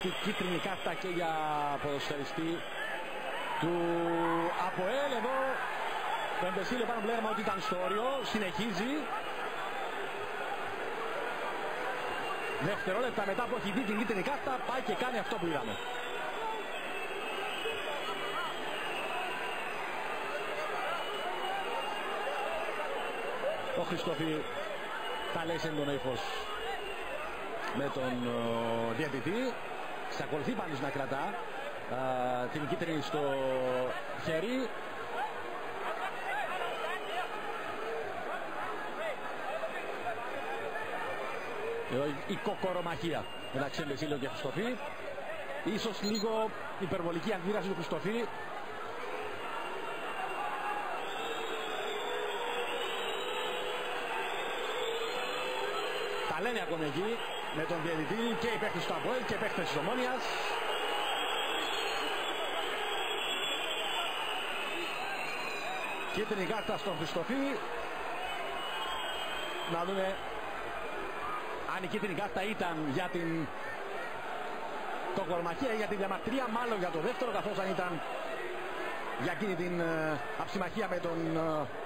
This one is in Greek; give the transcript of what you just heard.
πρώτη κίτρινη κάρτα και για ποδοσφαιριστή του ΑΠΟΕΛ. Εδώ το Εμπεσίλιο πάνω που λέγαμε ότι ήταν στο όριο, συνεχίζει. Δευτερόλεπτα μετά που έχει δει την κίτρινη κάρτα πάει και κάνει αυτό που είδαμε. Ο Χριστόφι τα λέει σε έντονο ύφος με τον διαιτητή. Ξακολουθεί πάντως να κρατά την κίτρινη στο χέρι. Εδώ η κοκορομαχία μεταξύ Εμπεσίλιο και Χριστόφι. Ίσως λίγο υπερβολική αντίδραση του Χριστόφι. Τα λένε ακόμη εκεί με τον διαιτητή και οι παίκτες του ΑΠΟΕΛ και οι παίκτες της Ομόνοιας. Κίτρινη κάρτα στον Χριστόφι. Να δούμε αν η κίτρινη κάρτα ήταν για την κοκορομαχία ή για την διαμαρτυρία. Μάλλον για το δεύτερο, καθώς αν ήταν για εκείνη την αψημαχία με τον